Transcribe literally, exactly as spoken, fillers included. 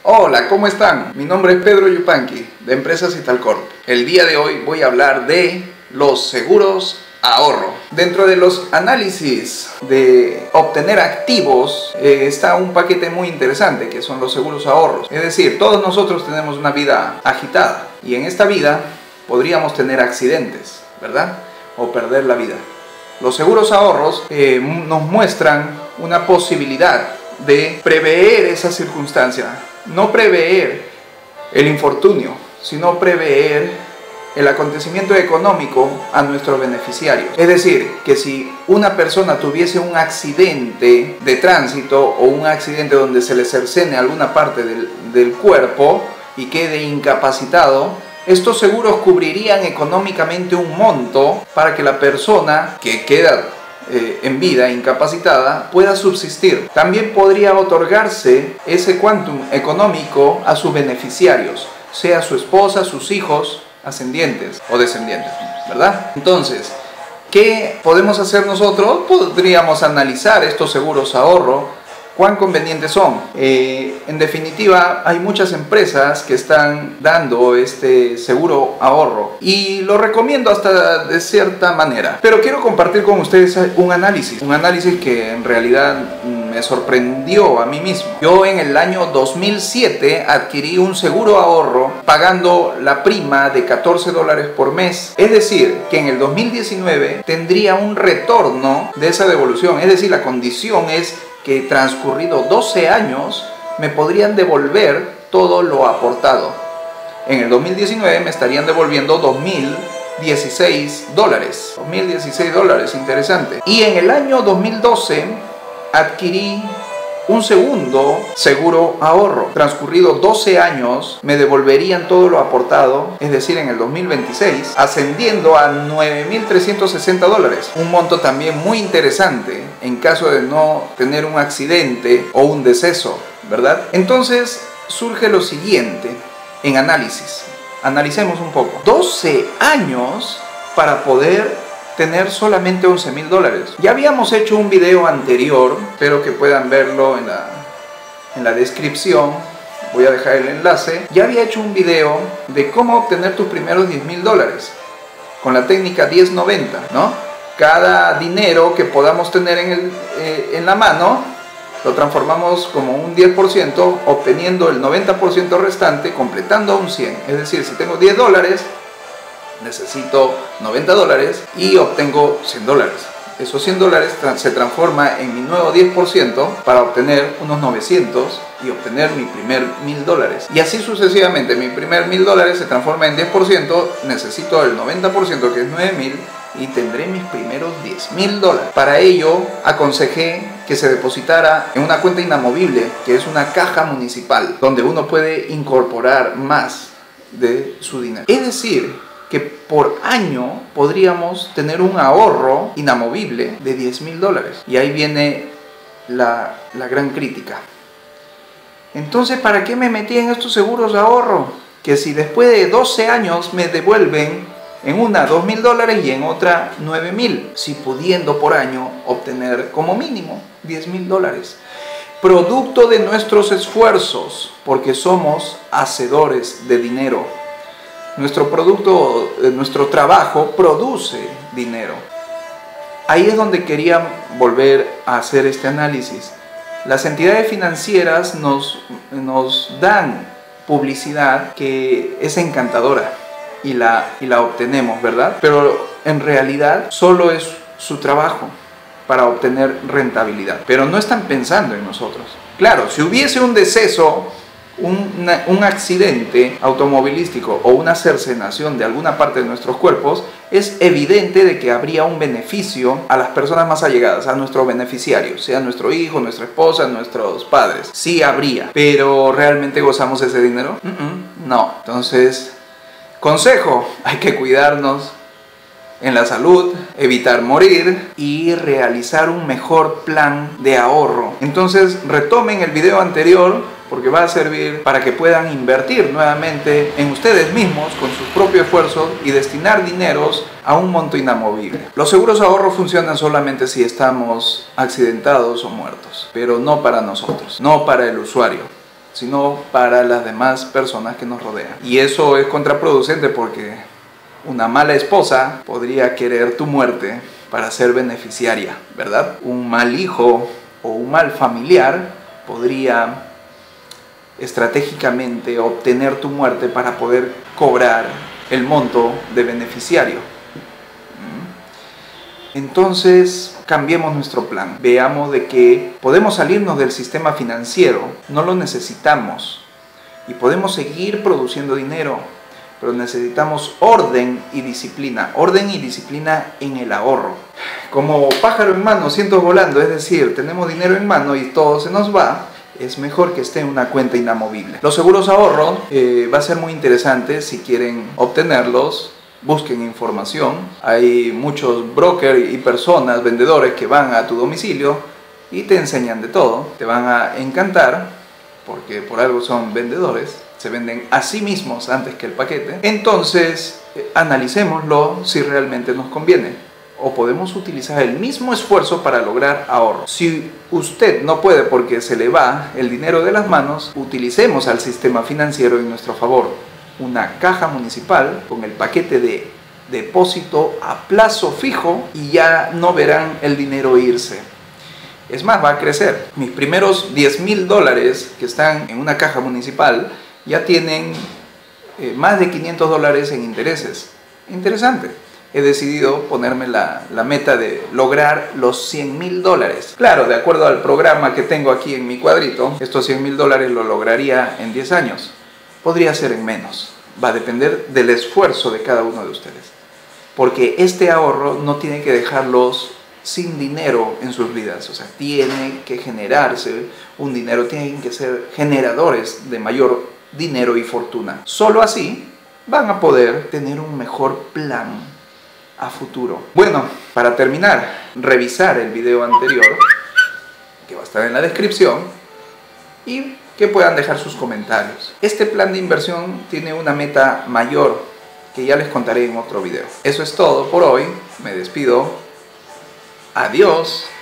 Hola, ¿cómo están? Mi nombre es Pedro Yupanqui, de Empresas Italcorp. El día de hoy voy a hablar de los seguros ahorro. Dentro de los análisis de obtener activos eh, está un paquete muy interesante que son los seguros ahorros. Es decir, todos nosotros tenemos una vida agitada y en esta vida podríamos tener accidentes, ¿verdad? O perder la vida. Los seguros ahorros eh, nos muestran una posibilidad de prever esa circunstancia. No prever el infortunio, sino prever el acontecimiento económico a nuestros beneficiarios. Es decir, que si una persona tuviese un accidente de tránsito o un accidente donde se le cercene alguna parte del, del cuerpo y quede incapacitado, estos seguros cubrirían económicamente un monto para que la persona que queda eh, en vida, incapacitada, pueda subsistir. También podría otorgarse ese quantum económico a sus beneficiarios, sea su esposa, sus hijos, ascendientes o descendientes, ¿verdad? Entonces, ¿qué podemos hacer nosotros? Podríamos analizar estos seguros ahorro. ¿Cuán convenientes son? Eh, en definitiva, hay muchas empresas que están dando este seguro ahorro y lo recomiendo hasta de cierta manera. Pero quiero compartir con ustedes un análisis, un análisis que en realidad me sorprendió a mí mismo. Yo en el año dos mil siete adquirí un seguro ahorro pagando la prima de catorce dólares por mes. Es decir, que en el dos mil diecinueve tendría un retorno de esa devolución. Es decir, la condición es que transcurrido doce años me podrían devolver todo lo aportado. En el dos mil diecinueve me estarían devolviendo dos mil dieciséis dólares. dos mil dieciséis dólares, interesante. Y en el año dos mil doce adquirí un segundo seguro ahorro. Transcurrido doce años me devolverían todo lo aportado, es decir, en el dos mil veintiséis, ascendiendo a nueve mil trescientos sesenta dólares. Un monto también muy interesante en caso de no tener un accidente o un deceso, ¿verdad? Entonces surge lo siguiente en análisis. Analicemos un poco. doce años para poder tener solamente once mil dólares. Ya habíamos hecho un video anterior, espero que puedan verlo en la, en la descripción, voy a dejar el enlace. Ya había hecho un video de cómo obtener tus primeros diez mil dólares con la técnica diez noventa, ¿no? Cada dinero que podamos tener en, el, eh, en la mano lo transformamos como un diez por ciento, obteniendo el noventa por ciento restante, completando un cien. Es decir, si tengo diez dólares, necesito noventa dólares y obtengo cien dólares. Esos cien dólares se transforma en mi nuevo diez por ciento para obtener unos novecientos y obtener mi primer mil dólares. Y así sucesivamente, mi primer mil dólares se transforma en diez por ciento, necesito el noventa por ciento que es nueve mil y tendré mis primeros diez mil dólares. Para ello aconsejé que se depositara en una cuenta inamovible, que es una caja municipal, donde uno puede incorporar más de su dinero. Es decir, que por año podríamos tener un ahorro inamovible de diez mil dólares. Y ahí viene la, la gran crítica. Entonces, ¿para qué me metí en estos seguros de ahorro? Que si después de doce años me devuelven en una dos mil dólares y en otra nueve mil, si pudiendo por año obtener como mínimo diez mil dólares. Producto de nuestros esfuerzos, porque somos hacedores de dinero. Nuestro producto, nuestro trabajo produce dinero. Ahí es donde quería volver a hacer este análisis. Las entidades financieras nos, nos dan publicidad que es encantadora y la, y la obtenemos, ¿verdad? Pero en realidad solo es su trabajo para obtener rentabilidad. Pero no están pensando en nosotros. Claro, si hubiese un deceso, Un, un accidente automovilístico o una cercenación de alguna parte de nuestros cuerpos, es evidente de que habría un beneficio a las personas más allegadas, a nuestros beneficiarios, sea nuestro hijo, nuestra esposa, nuestros padres. Sí habría, pero ¿realmente gozamos ese dinero? Mm-mm, no. Entonces, consejo, hay que cuidarnos en la salud, evitar morir y realizar un mejor plan de ahorro. Entonces, retomen el video anterior, porque va a servir para que puedan invertir nuevamente en ustedes mismos con su propio esfuerzo y destinar dineros a un monto inamovible. Los seguros de ahorro funcionan solamente si estamos accidentados o muertos, pero no para nosotros, no para el usuario, sino para las demás personas que nos rodean. Y eso es contraproducente porque una mala esposa podría querer tu muerte para ser beneficiaria, ¿verdad? Un mal hijo o un mal familiar podría estratégicamente obtener tu muerte para poder cobrar el monto de beneficiario. Entonces, cambiemos nuestro plan. Veamos de que podemos salirnos del sistema financiero, no lo necesitamos y podemos seguir produciendo dinero, pero necesitamos orden y disciplina. Orden y disciplina en el ahorro. Como pájaro en mano, cientos volando, es decir, tenemos dinero en mano y todo se nos va. Es mejor que esté en una cuenta inamovible. Los seguros ahorro eh, va a ser muy interesante. Si quieren obtenerlos, busquen información. Hay muchos brokers y personas, vendedores que van a tu domicilio y te enseñan de todo. Te van a encantar porque por algo son vendedores. Se venden a sí mismos antes que el paquete. Entonces, eh, analicémoslo si realmente nos conviene. O podemos utilizar el mismo esfuerzo para lograr ahorro. Si usted no puede porque se le va el dinero de las manos, utilicemos al sistema financiero en nuestro favor. Una caja municipal con el paquete de depósito a plazo fijo y ya no verán el dinero irse. Es más, va a crecer. Mis primeros diez mil dólares que están en una caja municipal ya tienen eh, más de quinientos dólares en intereses. Interesante. He decidido ponerme la, la meta de lograr los cien mil dólares. Claro, de acuerdo al programa que tengo aquí en mi cuadrito, estos cien mil dólares lo lograría en diez años. Podría ser en menos. Va a depender del esfuerzo de cada uno de ustedes. Porque este ahorro no tiene que dejarlos sin dinero en sus vidas. O sea, tiene que generarse un dinero, tienen que ser generadores de mayor dinero y fortuna. Solo así van a poder tener un mejor plan a futuro. Bueno, para terminar, revisar el video anterior, que va a estar en la descripción, y que puedan dejar sus comentarios. Este plan de inversión tiene una meta mayor, que ya les contaré en otro video. Eso es todo por hoy, me despido. Adiós.